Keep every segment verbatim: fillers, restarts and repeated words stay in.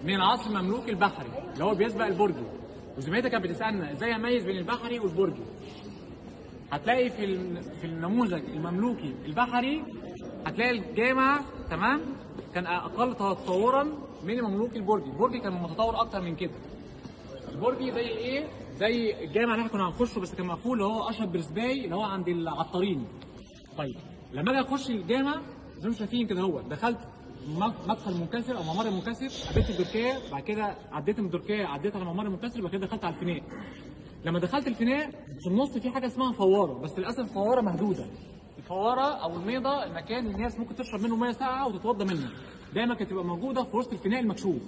من العصر المملوكي البحري اللي هو بيسبق البرجي. وزميلتك كانت بتسالنا ازاي اميز بين البحري والبرجي. هتلاقي في في النموذج المملوكي البحري هتلاقي الجامع تمام كان اقل تطورا من المملوكي البرجي. البرجي كان متطور اكتر من كده. البرجي زي ايه؟ زي الجامع اللي احنا كنا هنخشه بس كان مقفول، اللي هو اشرف برسباي اللي هو عند العطارين. طيب لما اجي اخش الجامع زي ما انتم شايفين كده، هو دخلت مدخل منكسر او ممر منكسر، عديت الدركيه، بعد كده عديت من الدركيه عديت على الممر المنكسر، بعد كده دخلت على الفناء. لما دخلت الفناء في النص في حاجه اسمها فواره، بس للاسف فواره مهدوده. الفواره او الميضه المكان اللي الناس ممكن تشرب منه ميه ساقعه وتتوضى منه، دايما كانت تبقى موجوده في وسط الفناء المكشوف.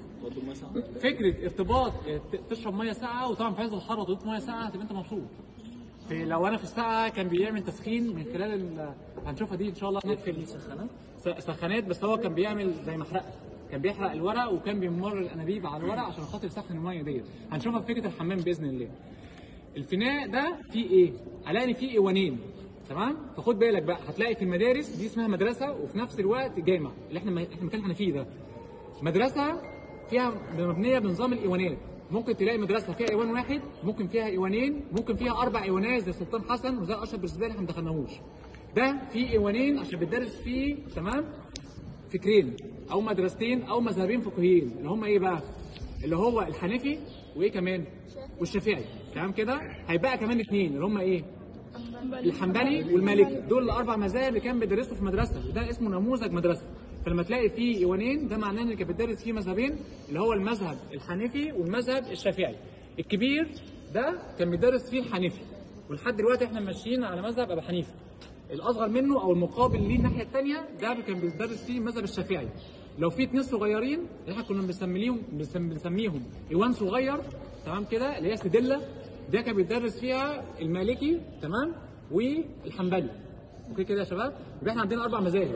فكره ارتباط تشرب ميه ساقعه، وطبعا في عز الحر وتضيف ميه ساقعه هتبقى انت مبسوط. في لو انا في الساعه كان بيعمل تسخين من خلال ال... هنشوفها دي ان شاء الله في السخانات سخانات، بس هو كان بيعمل زي محرقه، كان بيحرق الورق وكان بيمر الانابيب على الورق عشان خاطر يسخن الميه ديت. هنشوفها في فكره الحمام باذن الله. الفناء ده فيه ايه؟ هلاقي فيه ايوانين تمام؟ فخد بالك بقى، هتلاقي في المدارس دي اسمها مدرسه وفي نفس الوقت جامع اللي احنا احنا المكان احنا فيه ده. مدرسه فيها مبنيه بنظام الايوانات، ممكن تلاقي مدرسه فيها ايوان واحد، ممكن فيها ايوانين، ممكن فيها اربع ايوانات زي سلطان حسن وزي اشرف برسباي اللي احنا ما دخلناهوش. ده فيه ايوانين عشان بتدرس فيه تمام؟ فكرين او مدرستين او مذهبين فقهيين اللي هم ايه بقى؟ اللي هو الحنفي وايه كمان؟ والشافعي. تمام كده؟ هيبقى كمان اثنين اللي هم ايه؟ الحنبلي والمالكي. دول الاربع مذاهب اللي كان بيدرسوا في مدرسه، وده اسمه نموذج مدرسه. فلما تلاقي فيه ايوانين ده معناه ان كان بيدرس فيه مذهبين اللي هو المذهب الحنفي والمذهب الشافعي. الكبير ده كان بيدرس فيه الحنفي، ولحد دلوقتي احنا ماشيين على مذهب ابو حنيفه. الاصغر منه او المقابل ليه الناحيه الثانيه ده كان بيدرس فيه المذهب الشافعي. لو في اثنين صغيرين احنا كنا بنسميهم بنسميهم ايوان صغير تمام كده اللي هي سدله، ده كان بيدرس فيها المالكي تمام والحنبلي. اوكي كده يا شباب؟ يبقى احنا عندنا اربع مذاهب،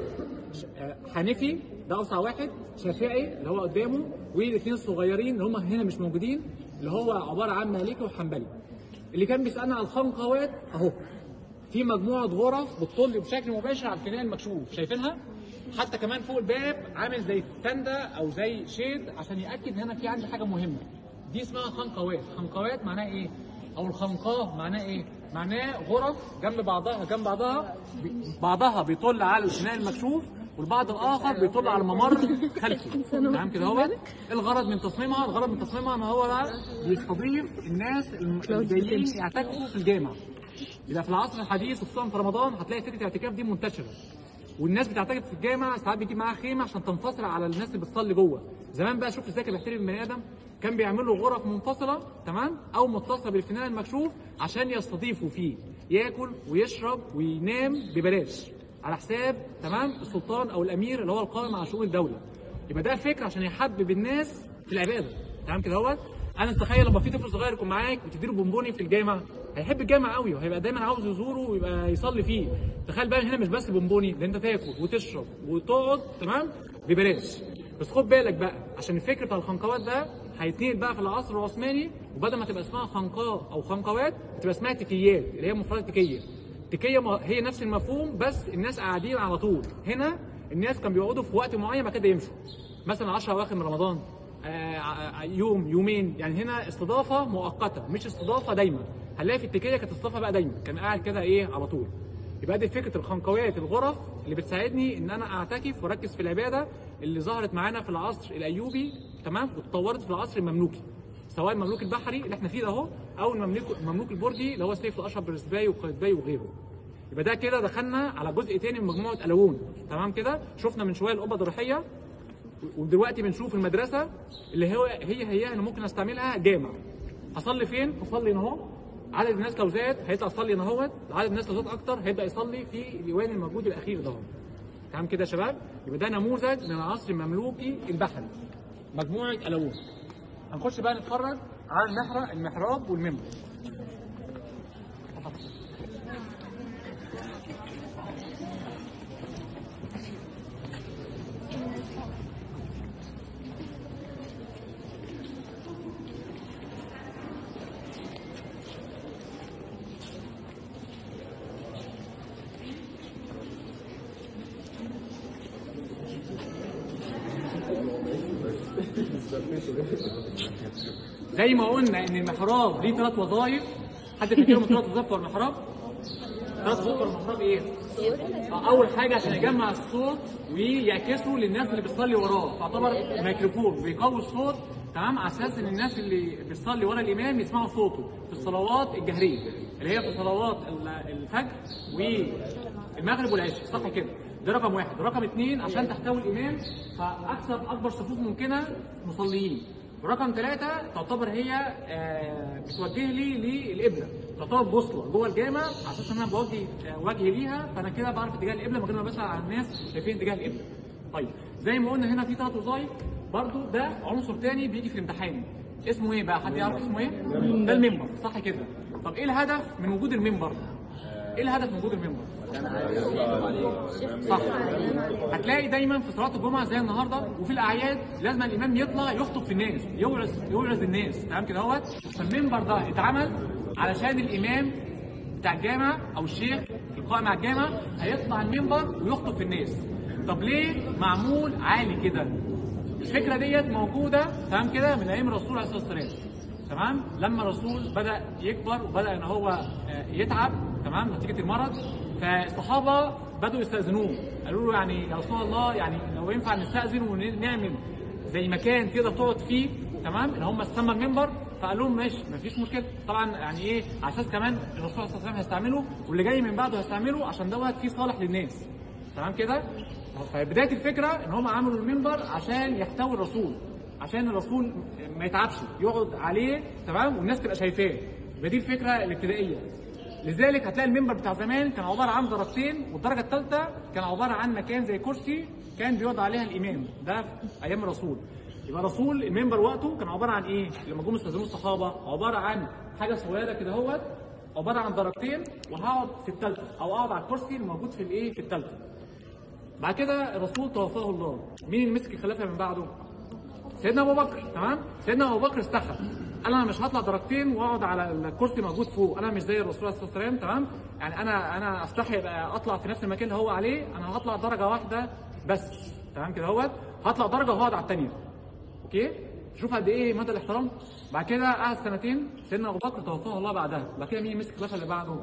حنفي ده اوسع واحد، شافعي اللي هو قدامه، والاثنين الصغيرين اللي هم هنا مش موجودين اللي هو عباره عن مالكي وحنبلي. اللي كان بيسالنا على الخنقوات اهو، في مجموعه غرف بتطل بشكل مباشر على الفناء المكشوف، شايفينها؟ حتى كمان فوق الباب عامل زي تندة او زي شيد عشان ياكد ان هنا في عندي حاجه مهمه. دي اسمها خنقوات. خنقوات معناها ايه؟ او الخنقاه معناه ايه؟ معناه غرف جنب بعضها جنب بعضها، بعضها بيطل على الفناء المكشوف والبعض الاخر بيطل على الممر خلفي. تمام كده؟ هو الغرض من تصميمها، الغرض من تصميمها ان هو بيستضيف الناس اللي جايين يعتكفوا في الجامع. يبقى في العصر الحديث وخصوصا في رمضان هتلاقي فكره الاعتكاف دي منتشره، والناس بتعتكف في الجامع، ساعات بيجيب معاها خيمه عشان تنفصل على الناس اللي بتصلي جوه. زمان بقى شوف ازاي كان بيحترم البني ادم، كان بيعمل له غرف منفصله تمام او متصله بالفناء المكشوف عشان يستضيفوا فيه، ياكل ويشرب وينام ببلاش على حساب تمام السلطان او الامير اللي هو القائم على شؤون الدوله. يبقى ده فكره عشان يحبب الناس في العباده. تمام كده؟ هو انا تخيل لما في طفل صغير يكون معاك وتديله بونبوني في الجامع، هيحب الجامع قوي وهيبقى دايما عاوز يزوره ويبقى يصلي فيه. تخيل بقى هنا مش بس بونبوني، ده انت تاكل وتشرب وتقعد تمام ببلاش. بس خد بالك بقى عشان الفكر بتاع الخنقوات ده هيتنقل بقى في العصر العثماني، وبدل ما تبقى اسمها خنقاه او خنقوات تبقى اسمها تكيات اللي هي مفردات تكيه. تكيه هي نفس المفهوم بس الناس قاعدين على طول. هنا الناس كانوا بيقعدوا في وقت معين بعد كده يمشوا، مثلا عشرة اواخر من رمضان، آه يوم يومين، يعني هنا استضافه مؤقته مش استضافه دايما. هنلاقي في التكيه كانت استضافه بقى دايما، كان قاعد كده ايه على طول. يبقى دي فكره الخنقوات، الغرف اللي بتساعدني ان انا اعتكف واركز في العباده اللي ظهرت معانا في العصر الايوبي تمام، واتطورت في العصر المملوكي، سواء المملوك البحري اللي احنا فيه ده اهو او المملوك المملوك البرجي اللي هو سيف الاشرف برسباي وقايتباي وغيره. يبقى ده كده دخلنا على جزء تاني من مجموعه قلاوون. تمام كده؟ شفنا من شويه القبه الضريحيه، ودلوقتي بنشوف المدرسه اللي هو هي هي انا ممكن استعملها جامع. اصلي فين؟ اصلي هنا اهو. عدد الناس لو زاد هيطلع يصلي هنا اهوت، عدد الناس لو زاد اكتر هيبدا يصلي في الايوان الموجود الاخير ده اهو. تمام كده يا شباب؟ يبقى ده نموذج من العصر المملوكي البحري، مجموعه قلاوون. هنخش بقى نتفرج على المحراب المحراب والمنبر. زي ما قلنا ان المحراب ليه ثلاث وظائف. حد فاكرهم الثلاث وظائف بتوع المحراب؟ ثلاث وظائف بتوع المحراب ايه؟ اول حاجه عشان يجمع الصوت ويعكسه للناس اللي بتصلي وراه، فاعتبر ميكروفون بيقوي الصوت، تمام، على اساس ان الناس اللي بتصلي ورا الامام يسمعوا صوته في الصلوات الجهريه اللي هي في صلوات الفجر والمغرب والعشاء، صح كده؟ ده رقم واحد. رقم اثنين عشان تحتوي الامام فاكثر اكبر صفوف ممكنه مصليين. ورقم ثلاثة تعتبر هي آه بتوجه لي للقبلة، تعتبر بوصلة جوه الجامع على اساس ان انا بوجه آه وجهي ليها، فانا كده بعرف اتجاه القبلة من غير ما بسأل على الناس شايفين اتجاه القبلة. طيب زي ما قلنا هنا في ثلاث وظائف برضو، ده عنصر تاني بيجي في الامتحان. اسمه ايه بقى؟ حد يعرف اسمه ايه؟ ده المنبر، صح كده؟ طب ايه الهدف من وجود المنبر؟ ايه الهدف من وجود المنبر؟ صح. هتلاقي دايما في صلاه الجمعه زي النهارده وفي الاعياد لازم الامام يطلع يخطب في الناس، يوعظ يوعظ الناس، تمام كده اهوت. فالمنبر ده اتعمل علشان الامام بتاع الجامع او الشيخ القائم على الجامع هيطلع المنبر ويخطب في الناس. طب ليه معمول عالي كده؟ الفكره ديت موجوده تمام كده من ايام الرسول عليه الصلاه والسلام، تمام. لما الرسول بدا يكبر وبدا ان هو يتعب، تمام، نتيجه المرض، فالصحابه بداوا يستاذنوه، قالوا له يعني يا رسول الله يعني لو ينفع نستاذن ونعمل زي مكان تقدر تقعد فيه، تمام، اللي هم استمى المنبر. فقال لهم ماشي مفيش مشكله. طبعا يعني ايه على اساس كمان الرسول صلى الله عليه وسلم هيستعمله واللي جاي من بعده هيستعمله عشان دوت فيه صالح للناس، تمام كده. فبدايه الفكره ان هم عملوا المنبر عشان يحتوي الرسول، عشان الرسول ما يتعبش يقعد عليه، تمام، والناس تبقى شايفاه. يبقى دي الفكره الابتدائيه. لذلك هتلاقي المنبر بتاع زمان كان عباره عن درجتين، والدرجه الثالثه كان عباره عن مكان زي كرسي كان بيقعد عليها الامام، ده في ايام الرسول. يبقى الرسول المنبر وقته كان عباره عن ايه؟ لما جم استاذنوه الصحابه عباره عن حاجه صغيره كده اهوت، عباره عن درجتين، وهقعد في الثالثه او اقعد على الكرسي الموجود في الايه؟ في الثالثه. بعد كده الرسول توفاه الله، مين اللي مسك الخلافه من بعده؟ سيدنا ابو بكر، تمام؟ سيدنا ابو بكر استحى، قال انا مش هطلع درجتين واقعد على الكرسي موجود فوق، انا مش زي الرسول عليه الصلاه والسلام، تمام؟ يعني انا انا استحي ابقى اطلع في نفس المكان اللي هو عليه، انا هطلع درجه واحده بس، تمام كده اهوت، هطلع درجه وهقعد على الثانيه. اوكي؟ شوف قد ايه مدى الاحترام. بعد كده قعد سنتين، سيدنا ابو بكر توفاه الله بعدها، بعد كده مين مسك الخلافه اللي بعده؟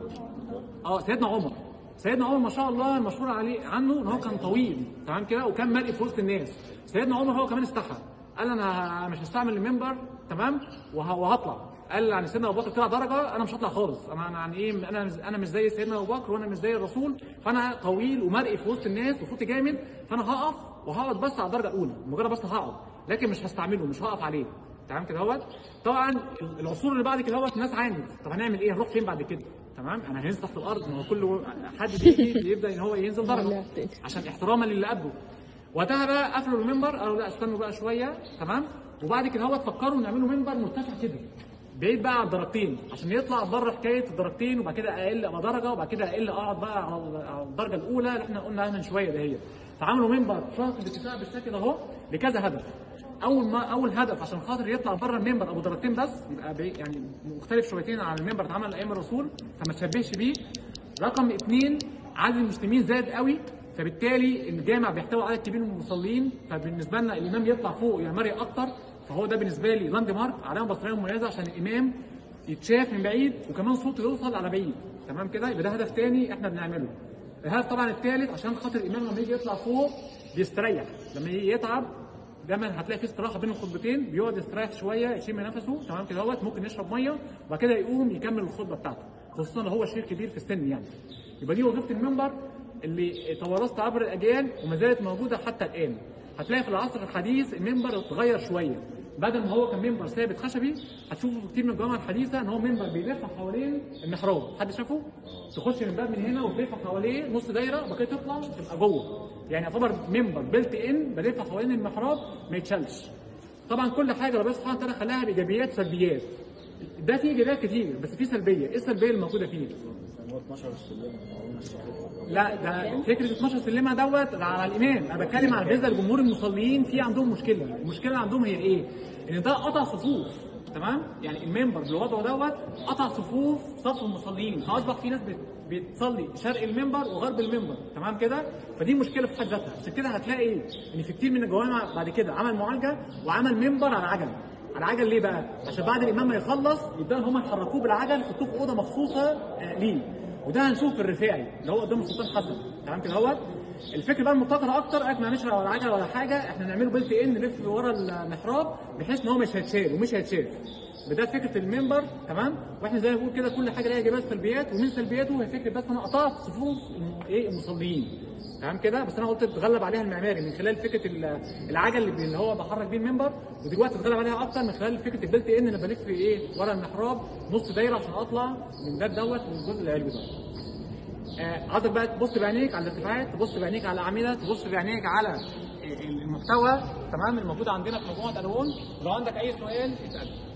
اه سيدنا عمر. سيدنا عمر ما شاء الله المشهور عليه عنه ان هو كان طويل، تمام كده، وكان مرئي في وسط الناس. سيدنا عمر هو كمان استحى، قال انا مش هستعمل المنبر، تمام، وهطلع. قال يعني سيدنا ابو بكر طلع درجه، انا مش هطلع خالص، انا يعني ايه، انا انا مش زي سيدنا ابو بكر وانا مش زي الرسول، فانا طويل ومرئي في وسط الناس وصوتي جامد، فانا هقف وهقعد بس على الدرجه الاولى، مجرد بس هقعد، لكن مش هستعمله، مش هقف عليه، تمام كده اهوت. طبعا العصور اللي بعد كده اهوت الناس عانت، طب هنعمل ايه؟ هنروح فين بعد كده؟ تمام، انا هننزل تحت الارض، ما هو كل حد بيجي بيبدا ان هو ينزل درجه عشان احتراما للي قبله. وقتها بقى قفلوا المنبر، قالوا لا استنوا بقى شويه، تمام، وبعد كده هو تفكروا نعملوا منبر مرتفع كده بعيد بقى على الدرجتين عشان يطلع بره حكايه الدرجتين، وبعد كده اقل ابقى درجه، وبعد كده اقل اقعد بقى على الدرجه الاولى اللي احنا قلنا عنها من شويه ده هي. فعملوا منبر شاط باتفاق بالشكل ده اهو لكذا هدف. اول ما اول هدف عشان خاطر يطلع بره المنبر ابو درجتين بس، يبقى يعني مختلف شويتين عن المنبر اللي اتعمل ايام الرسول فما تشبهش بيه. رقم اثنين عدد المسلمين زاد قوي، فبالتالي الجامع بيحتوي عدد كبير من المصلين، فبالنسبه لنا الامام يطلع فوق يمري اكتر، فهو ده بالنسبه لي لاند مارك، علامه بصريه مميزه عشان الامام يتشاف من بعيد وكمان صوته يوصل على بعيد، تمام كده. يبقى ده هدف ثاني احنا بنعمله. الهدف طبعا الثالث عشان خاطر الامام لما يجي يطلع فوق بيستريح، لما يجي يتعب دايما هتلاقي في استراحه بين الخطبتين، بيقعد يستريح شويه يشم نفسه، تمام كده اهوت، ممكن يشرب ميه وبعد كده يقوم يكمل الخطبه بتاعته، خصوصا لو هو شيخ كبير في السن يعني. يبقى دي وظيفه المنبر اللي توارثت عبر الاجيال وما زالت موجوده حتى الان. هتلاقي في العصر الحديث المنبر اتغير شويه، بدل ما هو كان منبر ثابت خشبي هتشوفوا في كتير من الجوامع الحديثه ان هو منبر بيلف حوالين المحراب. حد شافه؟ تخش من الباب من هنا وتلف حواليه نص دايره وبعد كده تطلع تبقى جوه، يعني يعتبر منبر بيلت ان بلف حوالين المحراب ما يتشالش. طبعا كل حاجه ربنا سبحانه وتعالى خلاها بايجابيات سلبيات. ده فيه ايجابيات كتير بس فيه سلبيه، ايه السلبيه اللي موجوده فيه؟ اتناشر سلمه. لا ده فكره اتناشر سلمه دوت على الامام، انا بتكلم على بالنسبه لجمهور المصلين في عندهم مشكله، المشكله عندهم هي ايه؟ ان ده قطع صفوف، تمام؟ يعني المنبر بالوضع دوت قطع صفوف صف المصلين، فاصبح في ناس بت- بتصلي شرق المنبر وغرب المنبر، تمام كده؟ فدي مشكله في حد ذاتها، عشان كده هتلاقي ايه؟ ان في كتير من الجوامع بعد كده عمل معالجه وعمل منبر على عجل. على عجل ليه بقى؟ عشان بعد الامام ما يخلص يبداوا هم يحركوه بالعجل، يحطوه في اوضه مخصوصه آه ليه. وده هنشوف في الرفاعي اللي هو قدام السلطان حسن، تمام كده اهوت. الفكره بقى المبتكره اكتر، قالك ما نعملش ولا عجله ولا حاجه، احنا نعمله بلت ان نلف ورا المحراب بحيث ان هو مش هيتشال ومش هيتشاف. ده فكره المنبر، تمام؟ واحنا زي ما بنقول كده كل حاجه ليها ايجابيات وسلبيات، ومن سلبياته هي فكره بس انا قطعت صفوف ايه المصلين، تمام كده؟ بس انا قلت اتغلب عليها المعماري من خلال فكره ال- العجل اللي اللي هو بحرك بيه المنبر، ودلوقتي اتغلب عليها اكتر من خلال فكره البلت ان انا بلف ايه ورا المحراب نص دايره عشان اطلع من الباب دوت من الجزء العلوي ده. آه، عاوزك بقى تبص بعينيك على الارتفاعات، تبص بعينيك على الاعمده، تبص بعينيك على المحتوى، تمام، الموجود عندنا في مجموعه الوان. ولو عندك اي سؤال اسال.